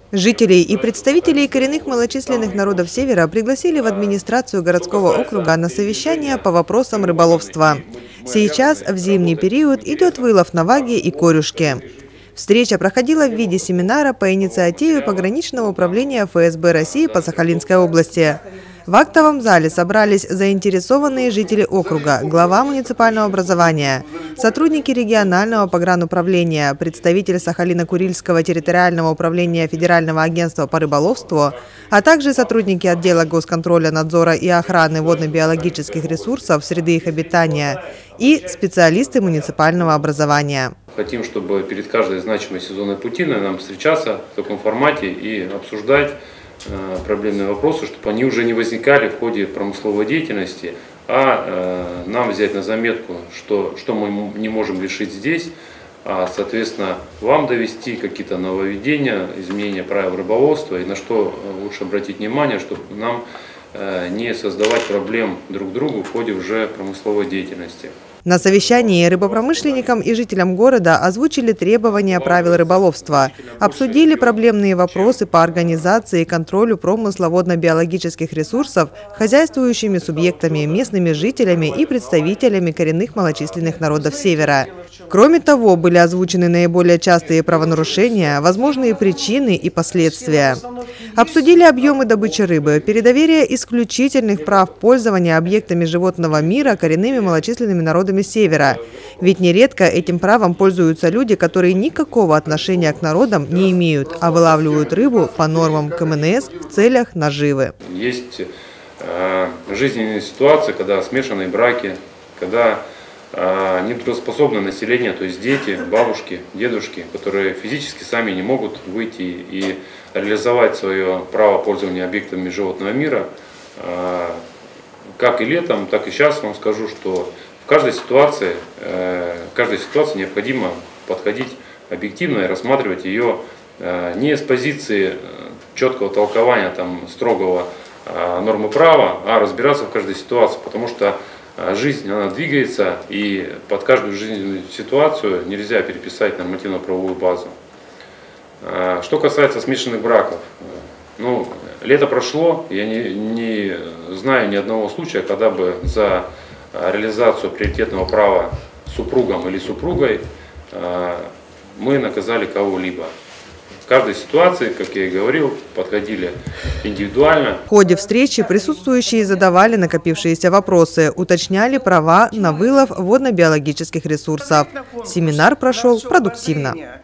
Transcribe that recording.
Жителей и представителей коренных малочисленных народов Севера пригласили в администрацию городского округа на совещание по вопросам рыболовства. Сейчас, в зимний период, идет вылов на ваги и корюшки. Встреча проходила в виде семинара по инициативе пограничного управления ФСБ России по Сахалинской области. В актовом зале собрались заинтересованные жители округа, глава муниципального образования, сотрудники регионального погрануправления, представитель Сахалино-Курильского территориального управления Федерального агентства по рыболовству, а также сотрудники отдела госконтроля, надзора и охраны водно-биологических ресурсов, среды их обитания и специалисты муниципального образования. Хотим, чтобы перед каждой значимой сезонной путиной нам встречаться в таком формате и обсуждать проблемные вопросы, чтобы они уже не возникали в ходе промысловой деятельности, а нам взять на заметку, что мы не можем решить здесь, а, соответственно, вам довести какие-то нововведения, изменения правил рыболовства и на что лучше обратить внимание, чтобы нам не создавать проблем друг другу в ходе уже промысловой деятельности. На совещании рыбопромышленникам и жителям города озвучили требования правил рыболовства, обсудили проблемные вопросы по организации и контролю промысла водно-биологических ресурсов хозяйствующими субъектами, местными жителями и представителями коренных малочисленных народов Севера. Кроме того, были озвучены наиболее частые правонарушения, возможные причины и последствия. Обсудили объемы добычи рыбы, передоверие исключительных прав пользования объектами животного мира коренными малочисленными народами Севера. Ведь нередко этим правом пользуются люди, которые никакого отношения к народам не имеют, а вылавливают рыбу по нормам КМНС в целях наживы. Есть жизненные ситуации, когда смешанные браки, когда нетрудоспособное население, то есть дети, бабушки, дедушки, которые физически сами не могут выйти и реализовать свое право пользования объектами животного мира. Как и летом, так и сейчас вам скажу, что в каждой ситуации необходимо подходить объективно и рассматривать ее не с позиции четкого толкования строгого нормы права, а разбираться в каждой ситуации, потому что жизнь, она двигается, и под каждую жизненную ситуацию нельзя переписать нормативно-правовую базу. Что касается смешанных браков, лето прошло, я не знаю ни одного случая, когда бы за реализацию приоритетного права супругом или супругой мы наказали кого-либо. В каждой ситуации, как я и говорил, подходили индивидуально. В ходе встречи присутствующие задавали накопившиеся вопросы, уточняли права на вылов водно-биологических ресурсов. Семинар прошел продуктивно.